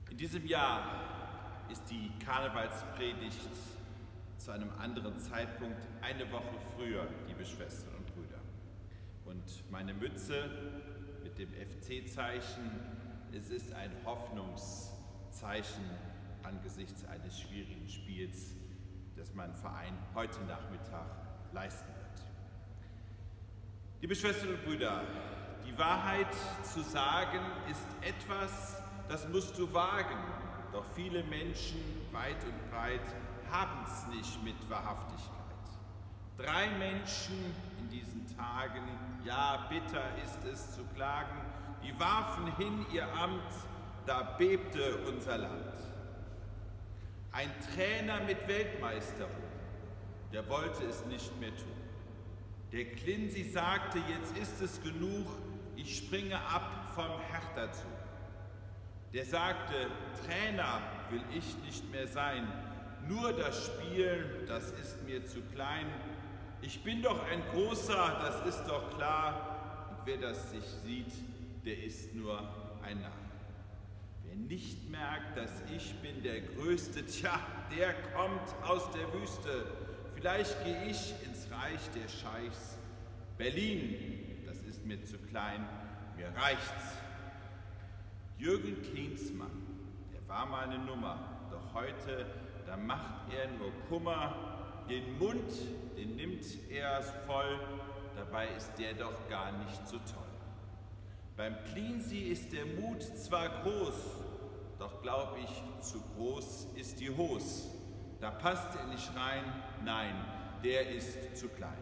In diesem Jahr ist die Karnevalspredigt zu einem anderen Zeitpunkt eine Woche früher, liebe Schwestern und Brüder. Und meine Mütze mit dem FC-Zeichen, es ist ein Hoffnungszeichen angesichts eines schwierigen Spiels, das mein Verein heute Nachmittag leisten wird. Liebe Schwestern und Brüder, die Wahrheit zu sagen ist etwas, das musst du wagen. Doch viele Menschen weit und breit haben es nicht mit Wahrhaftigkeit. 3 Menschen in diesen Tagen, ja, bitter ist es zu klagen, die warfen hin ihr Amt, da bebte unser Land. Ein Trainer mit Weltmeisterung, der wollte es nicht mehr tun. Der Klinsi sagte, jetzt ist es genug, ich springe ab vom Hertha-Zug. Der sagte, Trainer will ich nicht mehr sein, nur das Spiel, das ist mir zu klein. Ich bin doch ein Großer, das ist doch klar, und wer das sich sieht, der ist nur ein Narr. Wer nicht merkt, dass ich bin der Größte, tja, der kommt aus der Wüste. Vielleicht gehe ich ins Reich der Scheichs. Berlin, das ist mir zu klein, mir reicht's. Jürgen Klinsmann, der war mal eine Nummer, doch heute, da macht er nur Kummer. Den Mund, den nimmt er voll, dabei ist der doch gar nicht so toll. Beim Klinsi ist der Mut zwar groß, doch glaub ich, zu groß ist die Hose. Da passt er nicht rein, nein, der ist zu klein.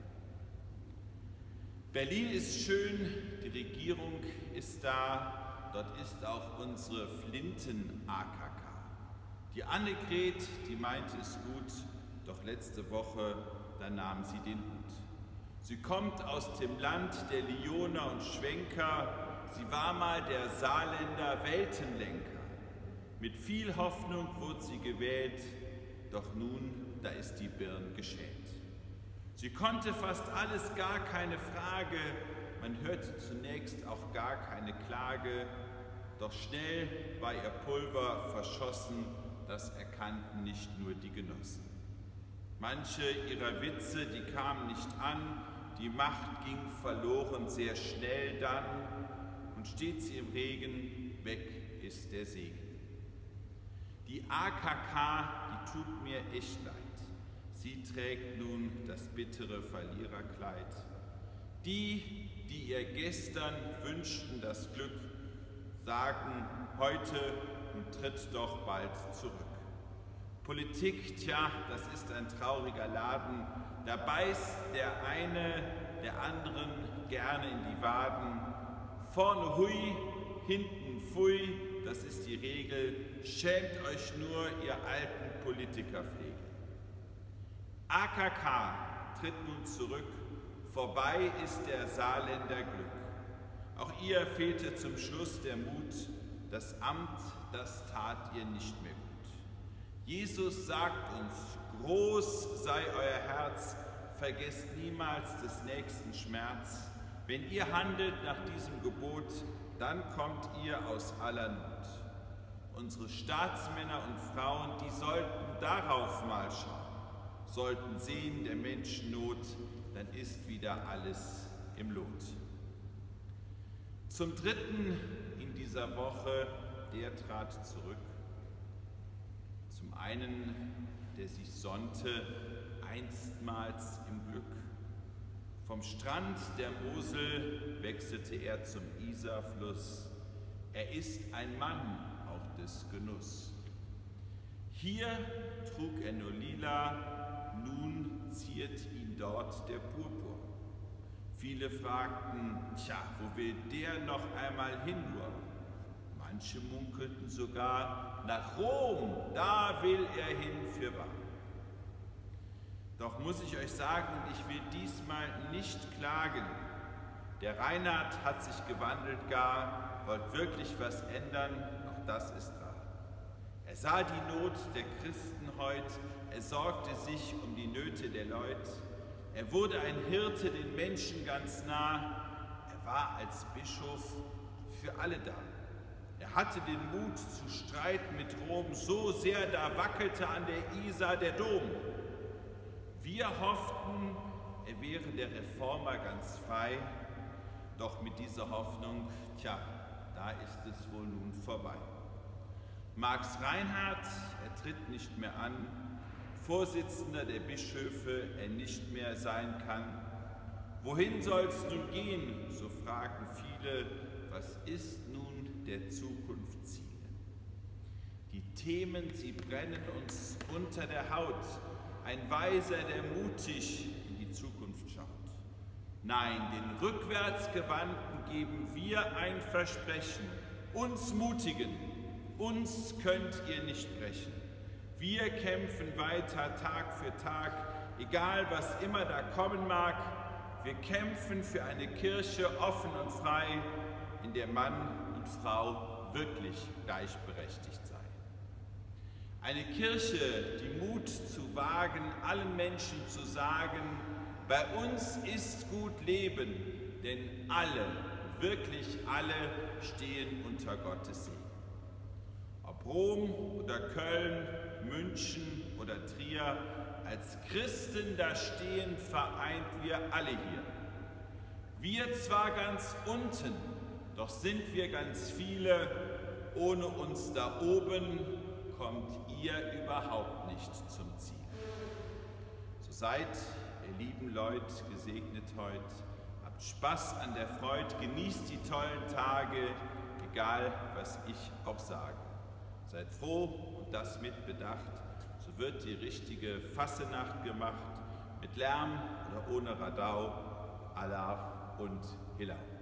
Berlin ist schön, die Regierung ist da, dort ist auch unsere Flinten-AKK. Die Annegret, die meinte es gut, doch letzte Woche, da nahm sie den Hut. Sie kommt aus dem Land der Lioner und Schwenker, sie war mal der Saarländer Weltenlenker. Mit viel Hoffnung wurde sie gewählt, doch nun, da ist die Birn geschält. Sie konnte fast alles, gar keine Frage, man hörte zunächst auch gar keine Klage, doch schnell war ihr Pulver verschossen, das erkannten nicht nur die Genossen. Manche ihrer Witze, die kamen nicht an, die Macht ging verloren sehr schnell dann, und steht sie im Regen, weg ist der Segen. Die AKK, die tut mir echt leid. Sie trägt nun das bittere Verliererkleid. Die, die ihr gestern wünschten das Glück, sagen heute und tritt doch bald zurück. Politik, tja, das ist ein trauriger Laden. Da beißt der eine der anderen gerne in die Waden. Vorne hui, hinten pfui, das ist die Regel. Schämt euch nur, ihr alten Politikerflegel. AKK tritt nun zurück, vorbei ist der Saarländer Glück. Auch ihr fehlte zum Schluss der Mut, das Amt, das tat ihr nicht mehr gut. Jesus sagt uns, groß sei euer Herz, vergesst niemals des nächsten Schmerz. Wenn ihr handelt nach diesem Gebot, dann kommt ihr aus aller Not. Unsere Staatsmänner und Frauen, die sollten darauf mal schauen, sollten sehen der Menschen Not, dann ist wieder alles im Lot. Zum Dritten in dieser Woche, der trat zurück. Zum einen, der sich sonnte, einstmals im Glück. Vom Strand der Mosel wechselte er zum Isarfluss. Er ist ein Mann auch des Genuss. Hier trug er nur lila, nun ziert ihn dort der Purpur. Viele fragten, tja, wo will der noch einmal hin nur? Manche munkelten sogar, nach Rom, da will er hin fürwahr. Doch muss ich euch sagen, ich will diesmal nicht klagen. Der Reinhard hat sich gewandelt gar, wollt wirklich was ändern, auch das ist wahr. Er sah die Not der Christen heut, er sorgte sich um die Nöte der Leut. Er wurde ein Hirte den Menschen ganz nah, er war als Bischof für alle da. Er hatte den Mut zu streiten mit Rom so sehr, da wackelte an der Isar der Dom. Wir hofften, er wäre der Reformer ganz frei, doch mit dieser Hoffnung, tja, da ist es wohl nun vorbei. Marx Reinhardt, er tritt nicht mehr an, Vorsitzender der Bischöfe, er nicht mehr sein kann. Wohin soll's nun gehen, so fragen viele, was ist nun der Zukunft Ziel? Die Themen, sie brennen uns unter der Haut, ein Weiser, der mutig in die Zukunft schaut. Nein, den Rückwärtsgewandten geben wir ein Versprechen, uns Mutigen, uns könnt ihr nicht brechen. Wir kämpfen weiter Tag für Tag, egal was immer da kommen mag. Wir kämpfen für eine Kirche offen und frei, in der Mann und Frau wirklich gleichberechtigt seien. Eine Kirche, die Mut zu wagen, allen Menschen zu sagen, bei uns ist gut Leben, denn alle, wirklich alle, stehen unter Gottes Segen. Ob Rom oder Köln, München oder Trier, als Christen da stehen, vereint wir alle hier. Wir zwar ganz unten, doch sind wir ganz viele, ohne uns da oben kommt ihr überhaupt nicht zum Ziel. So seid, ihr lieben Leute, gesegnet heut, habt Spaß an der Freude, genießt die tollen Tage, egal was ich auch sage. Seid froh und das mit Bedacht, so wird die richtige Fassenacht gemacht, mit Lärm oder ohne Radau, Allah und Hilal.